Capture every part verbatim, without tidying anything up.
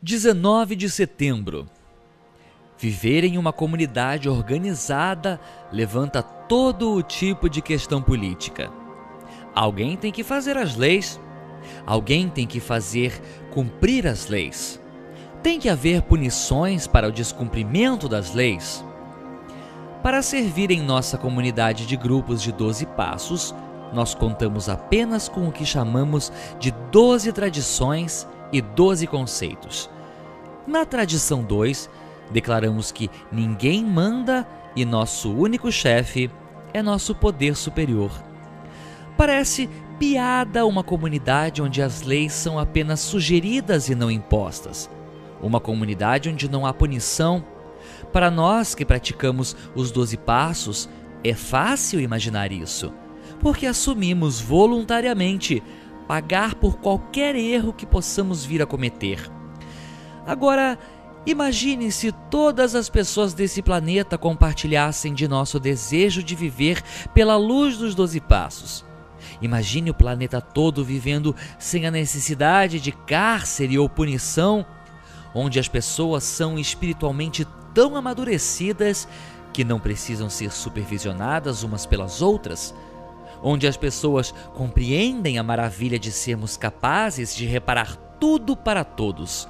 dezenove de setembro. Viver em uma comunidade organizada levanta todo o tipo de questão política. Alguém tem que fazer as leis. Alguém tem que fazer cumprir as leis. Tem que haver punições para o descumprimento das leis. Para servir em nossa comunidade de grupos de doze passos, nós contamos apenas com o que chamamos de doze tradições e doze conceitos. Na tradição dois, declaramos que ninguém manda e nosso único chefe é nosso poder superior. Parece piada uma comunidade onde as leis são apenas sugeridas e não impostas. Uma comunidade onde não há punição. Para nós que praticamos os doze passos, é fácil imaginar isso, porque assumimos voluntariamente pagar por qualquer erro que possamos vir a cometer. Agora, imagine se todas as pessoas desse planeta compartilhassem de nosso desejo de viver pela luz dos doze passos. Imagine o planeta todo vivendo sem a necessidade de cárcere ou punição, onde as pessoas são espiritualmente tão amadurecidas que não precisam ser supervisionadas umas pelas outras, onde as pessoas compreendem a maravilha de sermos capazes de reparar tudo para todos.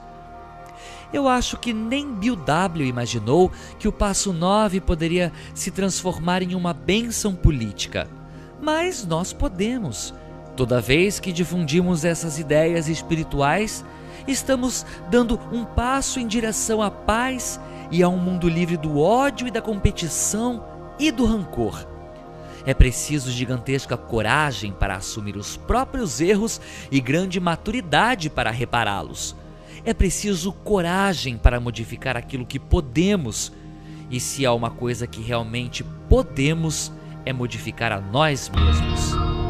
Eu acho que nem Bill W. imaginou que o passo nove poderia se transformar em uma bênção política. Mas nós podemos. Toda vez que difundimos essas ideias espirituais, estamos dando um passo em direção à paz e a um mundo livre do ódio e da competição e do rancor. É preciso gigantesca coragem para assumir os próprios erros e grande maturidade para repará-los. É preciso coragem para modificar aquilo que podemos. E se há uma coisa que realmente podemos, é modificar a nós mesmos.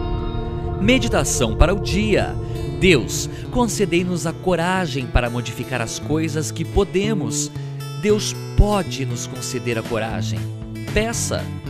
Meditação para o dia. Deus, concedei-nos a coragem para modificar as coisas que podemos. Deus pode nos conceder a coragem. Peça.